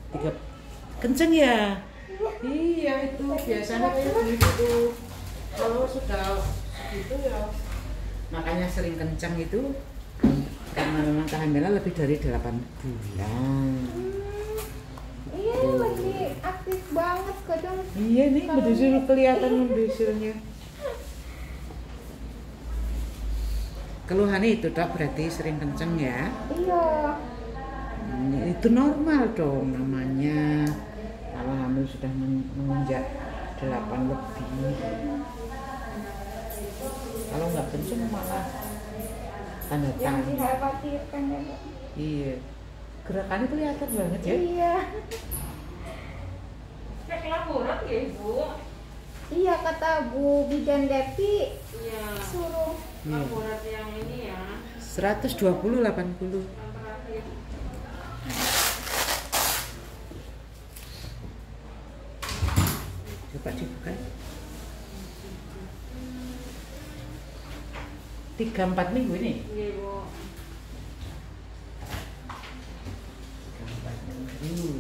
tiga kenceng ya. Iya itu biasanya kayak gitu. Kalau sudah gitu ya makanya sering kenceng itu karena memang kehamilan lebih dari 8 bulan. Iya lagi aktif banget kadang. Iya nih betul kelihatan membisulnya. Keluhannya itu dok berarti sering kenceng ya? Iya. Itu normal dong namanya. Kalau hamil sudah menginjak 8 lebih. Kalau nggak kenceng malah tanda Yang tanya. dikhawatirkan ya Dok. Iya. Gerakannya kelihatan banget ya. Iya. Cek laporan ya Ibu. Iya kata Bu Bidan Depi Iya. suruh. Laporan yang ini ya. 120 80. Yang terakhir. Coba dibuka. 3-4 minggu ini. Iya Bu. 3-4 minggu.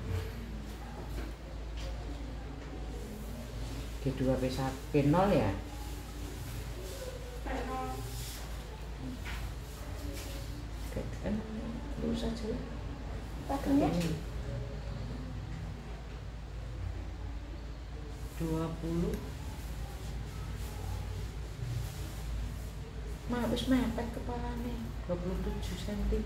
G2 P0 ya. Kan lurus aja. Pastinya 20. Wis mepet kepalanya 27 cm.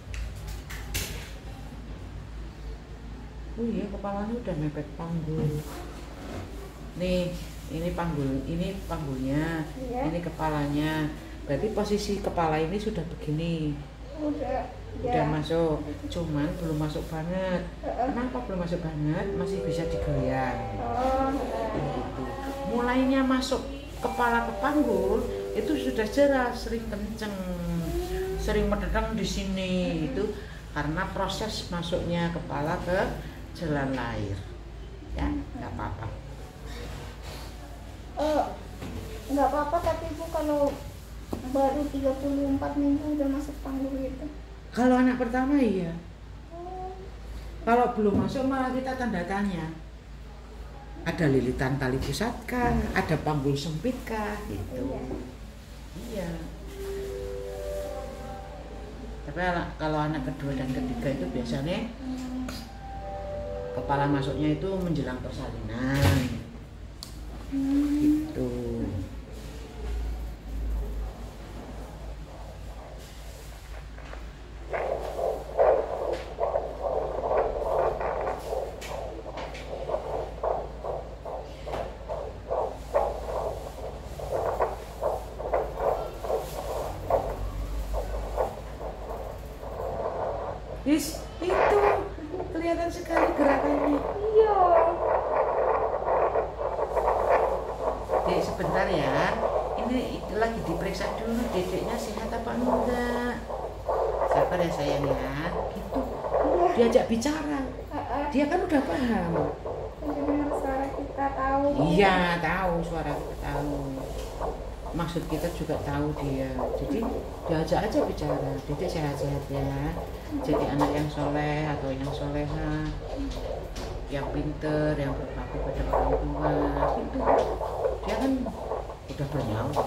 Oh iya kepalanya udah mepet panggul. Nih, ini panggulnya, Iya. ini kepalanya. Berarti posisi kepala ini sudah begini. udah Udah masuk, cuman belum masuk banget. Kenapa belum masuk banget? Masih bisa digoyang. Oh, Gitu. Mulainya masuk kepala ke panggul itu sudah jelas sering kenceng, sering mendedang di sini itu karena proses masuknya kepala ke jalan lahir. Ya, nggak apa-apa. nggak apa-apa tapi Bu kalau baru 34 minggu udah masuk panggul gitu. Kalau anak pertama iya. Oh, Kalau belum masuk malah kita tanda tanya. Ada lilitan tali pusat kah? Ada panggul sempit kah? Gitu. Iya. Tapi kalau anak kedua dan ketiga itu biasanya kepala masuknya itu menjelang persalinan. Gitu. Itu kelihatan sekali gerakannya. iya. Dek sebentar ya. Ini lagi diperiksa dulu dedeknya sehat apa enggak. Sabar ya sayang ya. Gitu. Diajak bicara. Dia kan udah paham. Dengar suara kita tahu. Iya, tahu suara kita tahu. Maksud kita juga tahu dia. Jadi diajak aja bicara. Dedek sehat-sehat ya. Jadi anak yang soleh atau yang soleha, yang pinter, yang berbakti pada orang tua. Gitu. Dia kan udah bernyawa.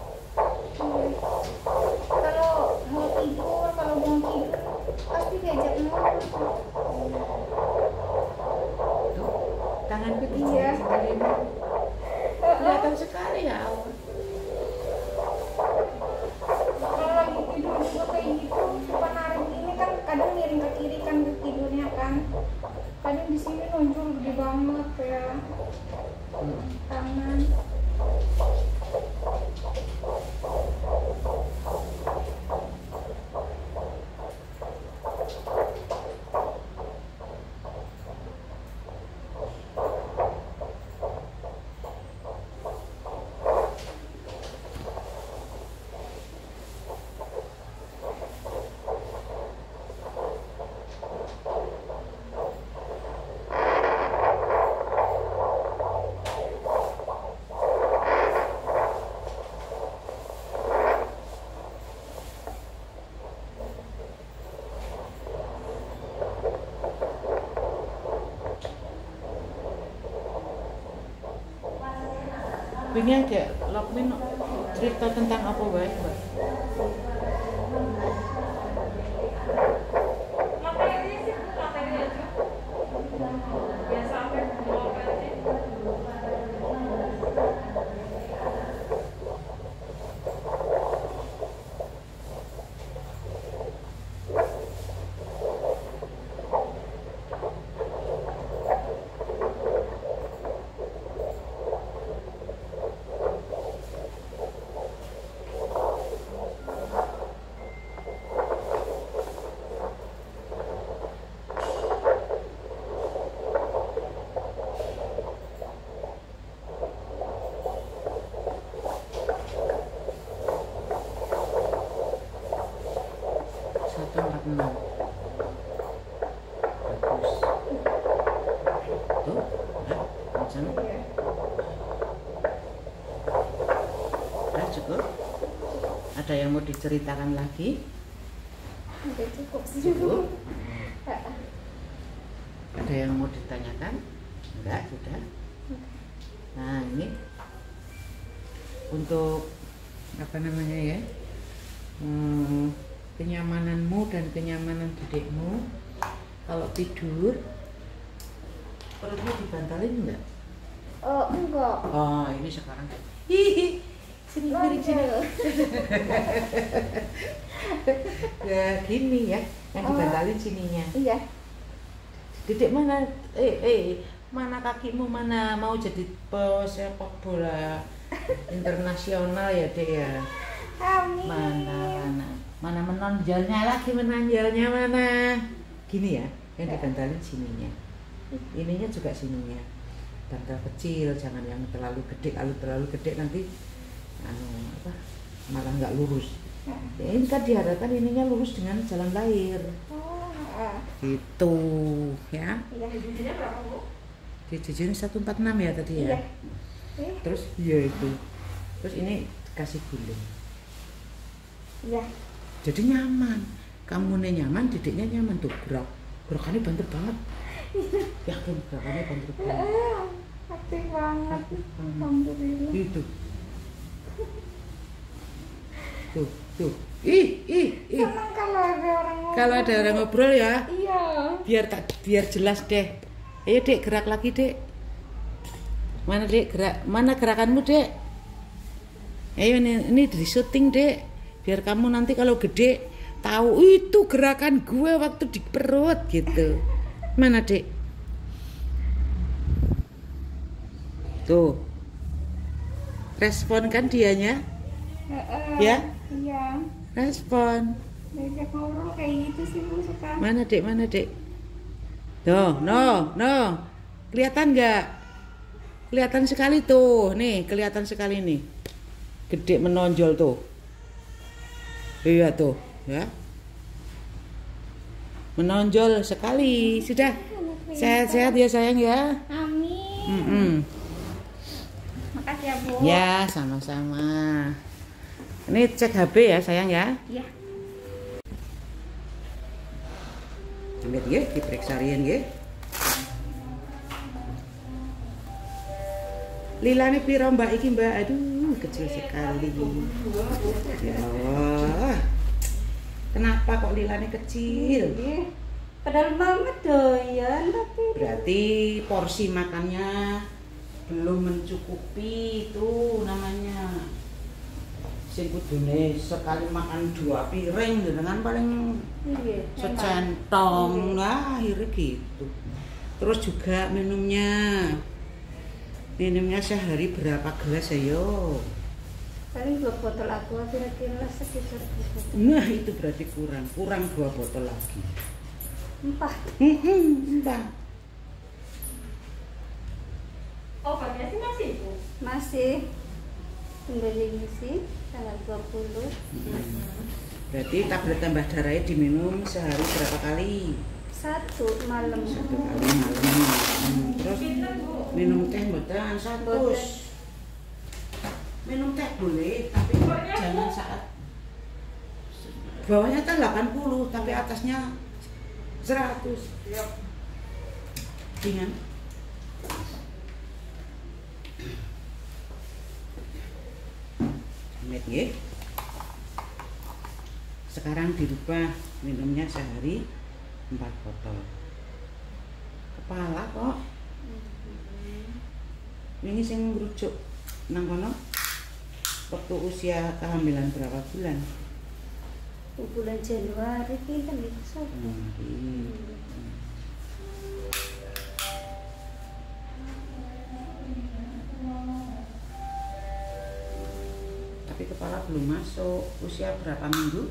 Kalau mau tidur, kalau mau tidur pasti diajak ngobrol. Tuh, tanganku Iya. kelihatan sekali ya. Kalau lagi tidur juga kayak gitu, suka narik ini kan kadang miring ke kiri kan tidurnya kan. Kadang di sini nonjol gede banget ya. Tangan. Pengen kayak Lokmin cerita tentang apa wae, Mbak? Materi sih, materi aja. Biasa apa yang mau sih? Bagus. Tuh, macam Iya. udah cukup. Ada yang mau diceritakan lagi? Udah cukup sih. Cukup. Ada yang mau ditanyakan? Enggak, sudah. Nah, ini untuk apa namanya ya? Kenyamananmu dan kenyamanan dedekmu kalau tidur perutnya dibantalin enggak? Oh, enggak. Oh, ini sekarang hihi sini miring sini. Ya gini ya, yang dibantalin sininya. Iya. Dedek mana? Mana kakimu, mana mau jadi pesepak bola internasional ya, Dek ya? Amin. Mana menonjolnya lagi, menonjolnya mana? Gini ya, yang dibantalin sininya. Ininya juga sininya. Bantal kecil, jangan yang terlalu gede. Kalau terlalu gede nanti malah nggak lurus. Ya, ini kan diharapkan ininya lurus dengan jalan lahir. Oh, Gitu ya. iya. Jadinya berapa, Bu? Dijajarin 146 ya tadi ya. Iya. Terus iya itu. Terus ini kasih guling. Iya. Jadi nyaman. Kamu nyaman, dedeknya nyaman tuh. Gerakannya banter banget. Yakin gerakannya banter banget. Aktif banget. Hmm. Alhamdulillah. Itu. Tuh. Ih. Senang kalau ada orang ngobrol. Kalau ada orang ngobrol ya, Iya. biar jelas deh. Ayo Dek, gerak lagi Dek. Mana Dek gerak? Mana gerakanmu Dek? Ayo ini di syuting Dek. Biar kamu nanti kalau gede tahu itu gerakan gue waktu di perut gitu. Mana Dek? Tuh. Respon kan dianya? Ya? Iya. Respon. Diajak ngobrol kayak gitu sih Bu suka. Mana Dek? No. Kelihatan nggak? Kelihatan sekali tuh. Nih, kelihatan sekali nih. Gede menonjol tuh. Iya tuh, ya. Menonjol sekali. Sudah. Sehat-sehat ya sayang ya. Amin. Makasih ya Bu. Ya, sama-sama. Ini cek HP ya sayang ya. Iya. Lihat ya, diperiksa rian ya. Lilane piro Mbak iki Mbak? Aduh, kecil sekali. Ya Allah. Kenapa kok lilane kecil? Padahal banget doyan tapi Berarti porsi makannya belum mencukupi, itu namanya. Sing kudune sekali makan 2 piring dengan paling iya. secentong. Nah, akhirnya gitu. Terus juga minumnya sehari berapa gelas ayo? Paling 2 botol aqua kira-kira sekitar itu. Nah, itu berarti kurang 2 botol lagi. 4. Entah. Obatnya sih masih, Bu. Masih kembali ngisi tanggal 20. Berarti tablet tambah darahnya diminum sehari berapa kali? 1 malam. 1 kali malam. Terus minum teh mboten 100. Minum teh boleh, tapi jangan saat bawahnya kan 80, tapi atasnya 100. Dengan nggih. Sekarang dirubah minumnya sehari 4 botol. Kepala kok. Ini sing ngrujuk nang kono. Waktu usia kehamilan berapa bulan? Bulan Januari kita bisa. Tapi kepala belum masuk. Usia berapa minggu?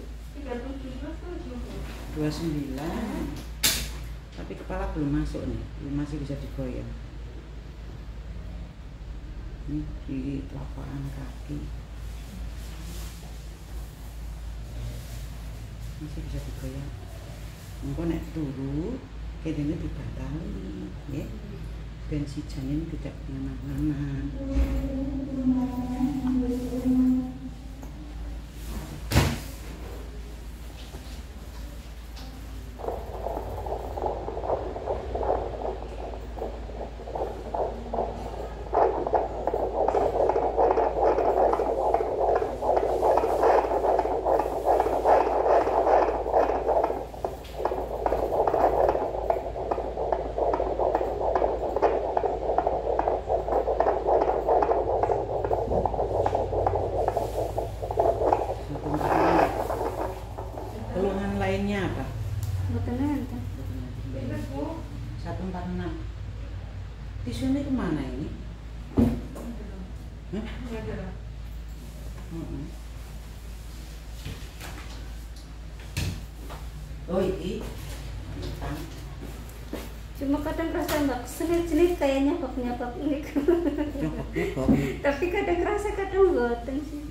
29. Tapi kepala belum masuk nih, masih bisa digoyang. Ini di telapak kaki masih bisa digoyang. Engko nek turu kene dibatali, nggih. Ben si janin tidak nganan-nganan. Keluhan lainnya apa? Betul kan? 146. Tisunya kemana ini? Hah? Oh ini Cuma kadang rasa nggak selit-selit kayaknya baknya bak ini. Tapi kadang rasa kadang boten sih.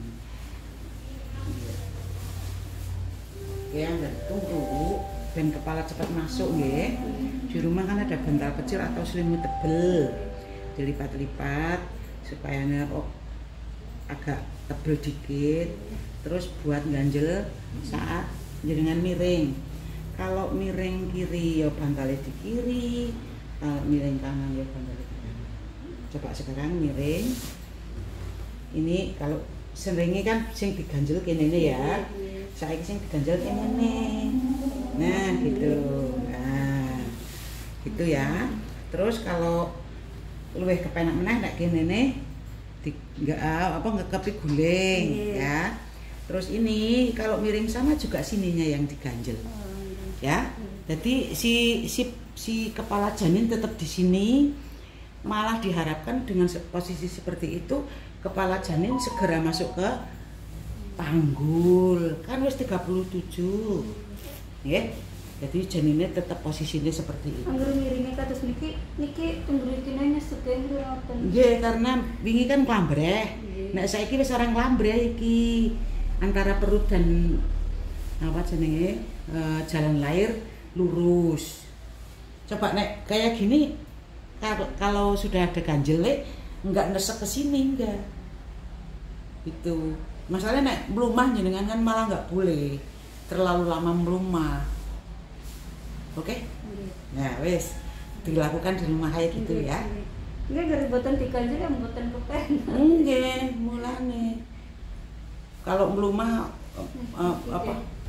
Ya, dan tunggu dan kepala cepat masuk nggih. Di rumah kan ada bantal kecil atau selimut tebel. Dilipat-lipat supaya agak tebel dikit. Terus buat ganjel saat jenengan miring. Kalau miring kiri ya bantalnya di kiri, kalau miring kanan ya bantalnya di kanan. Coba sekarang miring. Ini kalau seringi kan sing diganjel kene ya. Saya sing diganjel kene. Nah, gitu. Nah, gitu ya. Terus kalau luwih kepenak meneh nek kene enggak kepi guling ya. Terus ini kalau miring sama juga sininya yang diganjel. Ya. Jadi si kepala janin tetap di sini. Malah diharapkan dengan posisi seperti itu kepala janin segera masuk ke panggul. Kan wis 37. Nggih. Jadi janinnya tetap posisinya seperti itu. Anggere miringnya kados niki tenggurikinane sedeng ngoten. Nggih, karena wingi kan klambreh. Nek saiki wis ora klambreh iki. Antara perut dan apa jenenge jalan lahir lurus. Coba nek kayak gini kalau sudah ada ganjele enggak nesek ke sini enggak. Itu. Masalahnya nek mlumah jenengan kan malah enggak boleh terlalu lama mlumah. Oke? Nah, wis dilakukan di rumah kayak gitu ya. Ini gara boten diganjel ya boten kepen. Nggih, mulane. Kalau mlumah apa?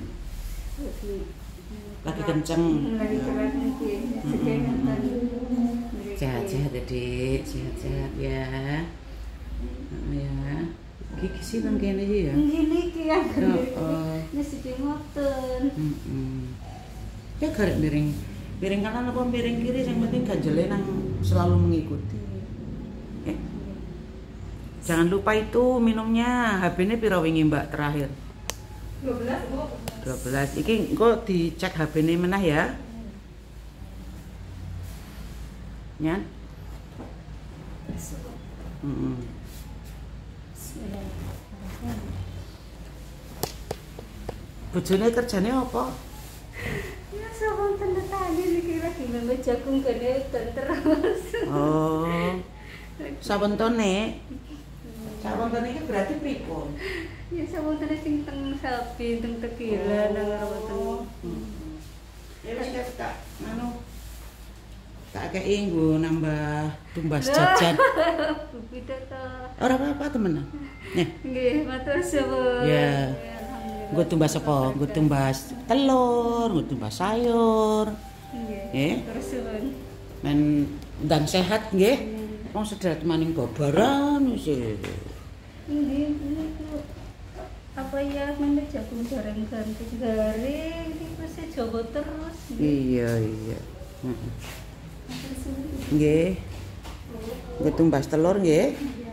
Lagi kenceng. Lagi keras niki. Sedengan. Sehat-sehat Adik, sehat-sehat ya. Ya. Gigi sih nang kene iki ya. Ngene iki ya. Heeh. Wis ngoten. Ya garek miring kanan apa miring kiri yang penting ganjele nang selalu mengikuti. Jangan lupa itu minumnya. HB-ne piro wingi Mbak terakhir? 12 Bu. 12. Iki engko dicek HB-ne meneh ya. Nyan? Bojone kerjane apa? Ya sabun tanda tani niki lagi membe jagung gede terus. Oh. Sawontone. Sawontone iki berarti pripun? Ya sabun tani sing teng sapi teng tequila nang ngoten. Ya wis tak anu. Tak kei nggo nambah tumbas jajan. Beda to. Ora apa-apa temenan. Nih, Nggih, matur suwun. ya. Nggo tumbas apa? Nggo tumbas telur, nggo tumbas sayur. Nggih. Matur suwun. Men ndang sehat nggih. Wong sedherek maning babaran wis. Nggih, niku. Apa ya mana jagung goreng gantung garing niku se Jawa terus. Iya, iya. Heeh. Matur suwun. Nggih. Nggo tumbas telur nggih.